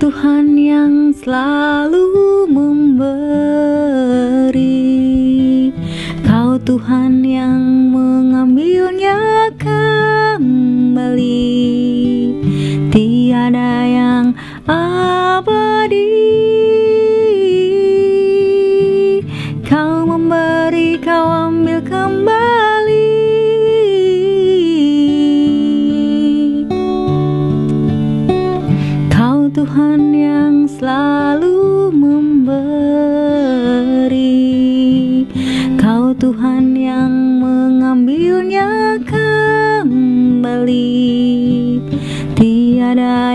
Tuhan yang selalu memberi, Kau Tuhan yang mengambilnya kembali. Tiada yang abadi, Kau memberi, Kau ambil kembali. Kau Tuhan yang selalu memberi, Kau Tuhan yang mengambilnya kembali. Tiada